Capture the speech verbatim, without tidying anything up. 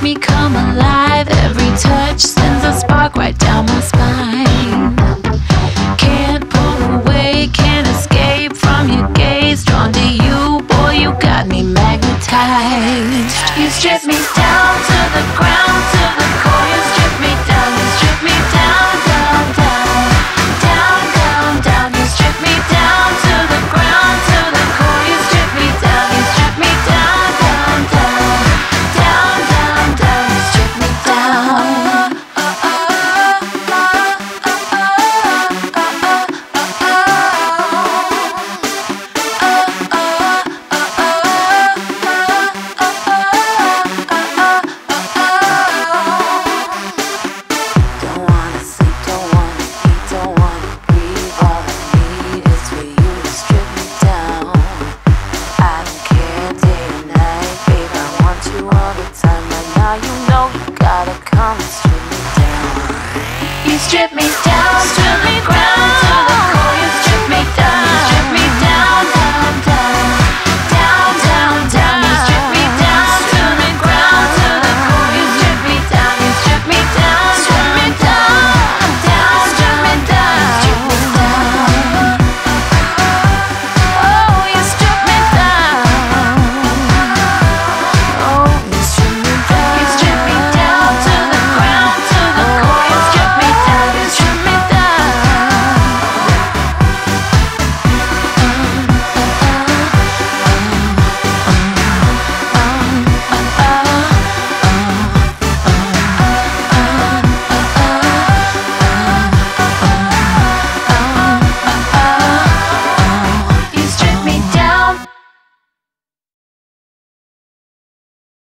me come alive. Every touch sends a spark right down my spine. Can't pull away, can't escape from your gaze. Drawn to you, boy, you got me magnetized. You strip me down to the ground, to the core. You strip me down, you strip me down, down, down, down, down, down. You strip me down to the ground, to the core. You strip me down, you strip me down, down, down, down, down, down. You strip me down. You strip me down to the ground.